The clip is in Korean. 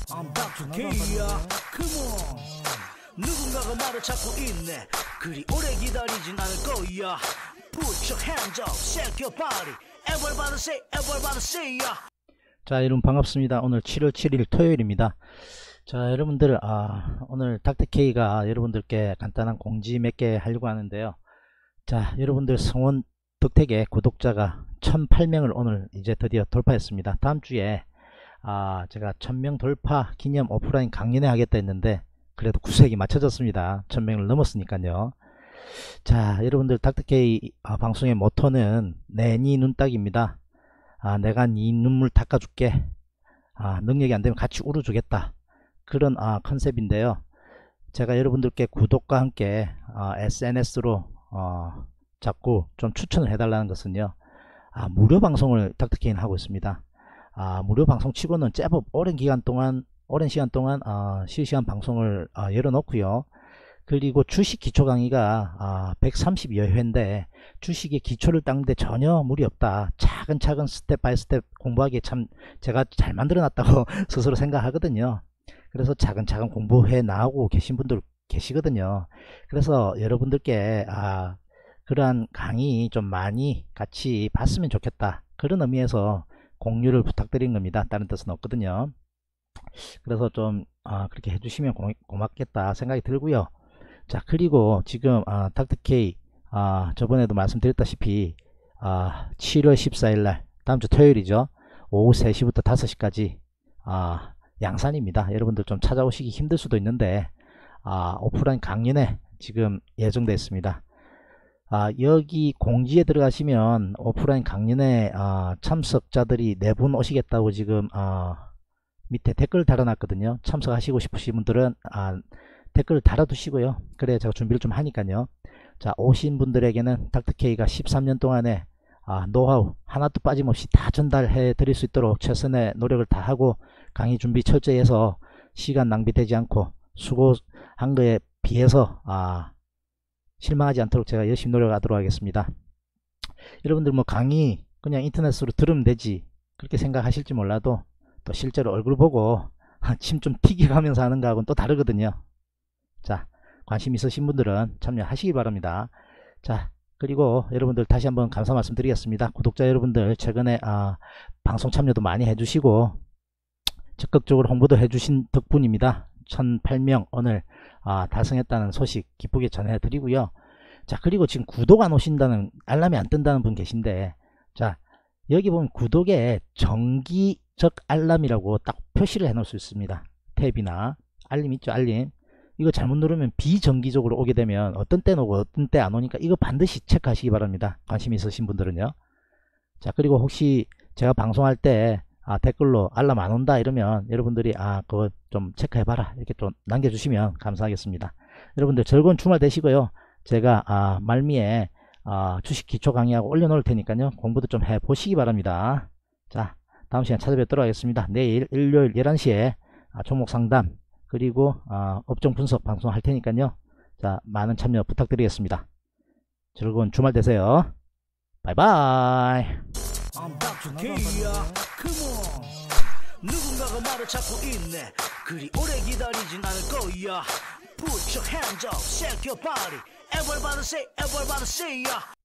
I'm Dr. K야. Come on. 누군가가 나를 찾고 있네. 그리 오래 기다리진 않을 거야. Put your hands up, shake your body. Everybody say, everybody say ya. 자, 여러분 반갑습니다. 오늘 7월 7일 토요일입니다. 자, 여러분들 오늘 닥터K가 여러분들께 간단한 공지 몇 개 하려고 하는데요. 자, 여러분들 성원 덕택의 구독자가 1008명을 오늘 이제 드디어 돌파했습니다. 다음 주에 제가 1000명 돌파 기념 오프라인 강연회 하겠다 했는데 그래도 구색이 맞춰졌습니다. 1000명을 넘었으니까요. 자, 여러분들 닥터K 방송의 모토는 내 니 눈딱입니다. 내가 네 눈물 닦아줄게. 능력이 안되면 같이 울어주겠다. 그런 컨셉인데요. 제가 여러분들께 구독과 함께 SNS로 자꾸 좀 추천을 해달라는 것은요, 무료 방송을 닥터K는 하고 있습니다. 무료 방송 치고는 제법 오랜 시간 동안 실시간 방송을 열어놓고요. 그리고 주식 기초 강의가 130여 회인데 주식의 기초를 닦는데 전혀 무리 없다. 차근차근 스텝 바이 스텝 공부하기에 참 제가 잘 만들어 놨다고 스스로 생각하거든요. 그래서 차근차근 공부해 나오고 계신 분들 계시거든요. 그래서 여러분들께 그러한 강의 좀 많이 같이 봤으면 좋겠다. 그런 의미에서 공유를 부탁드린 겁니다. 다른 뜻은 없거든요. 그래서 좀 그렇게 해주시면 고맙겠다 생각이 들고요. 자, 그리고 지금 닥터K 저번에도 말씀드렸다시피 7월 14일날 다음주 토요일이죠. 오후 3시부터 5시까지 양산입니다. 여러분들 좀 찾아오시기 힘들 수도 있는데 오프라인 강연회 지금 예정되어 있습니다. 여기 공지에 들어가시면 오프라인 강연회 참석자들이 4분 오시겠다고 지금 밑에 댓글 달아놨거든요. 참석하시고 싶으신 분들은 댓글을 달아두시고요. 그래 제가 준비를 좀 하니까요. 자, 오신 분들에게는 닥터K가 13년 동안의 노하우 하나도 빠짐없이 다 전달해 드릴 수 있도록 최선의 노력을 다하고 강의 준비 철저히 해서 시간 낭비되지 않고 수고한 거에 비해서 실망하지 않도록 제가 열심히 노력하도록 하겠습니다. 여러분들 뭐 강의 그냥 인터넷으로 들으면 되지 그렇게 생각하실지 몰라도 또 실제로 얼굴 보고 침 좀 튀겨가면서 하는 거하고는 또 다르거든요. 자, 관심 있으신 분들은 참여하시기 바랍니다. 자, 그리고 여러분들 다시 한번 감사 말씀드리겠습니다. 구독자 여러분들 최근에 방송 참여도 많이 해주시고 적극적으로 홍보도 해주신 덕분입니다. 1008명 오늘 달성했다는 소식 기쁘게 전해드리고요. 자, 그리고 지금 구독 안 오신다는 알람이 안 뜬다는 분 계신데, 자, 여기 보면 구독에 정기적 알람이라고 딱 표시를 해 놓을 수 있습니다. 탭이나 알림 있죠, 알림. 이거 잘못 누르면 비정기적으로 오게 되면 어떤 때는 오고 어떤 때 안 오니까 이거 반드시 체크하시기 바랍니다. 관심 있으신 분들은요. 자, 그리고 혹시 제가 방송할 때 댓글로 알람 안 온다 이러면 여러분들이 그거 좀 체크해봐라 이렇게 좀 남겨주시면 감사하겠습니다. 여러분들 즐거운 주말 되시고요. 제가 말미에 주식 기초 강의하고 올려놓을 테니까요. 공부도 좀 해보시기 바랍니다. 자, 다음 시간 찾아뵙도록 하겠습니다. 내일 일요일 11시에 종목 상담 그리고 업종 분석 방송 할 테니까요. 자, 많은 참여 부탁드리겠습니다. 즐거운 주말 되세요. 바이바이. I'm Dr. K야. Come on. 누군가가 나를 찾고 있네. 그리 오래 기다리진 않을 거야. Put your hands up, shake your body. Everybody say, everybody say ya.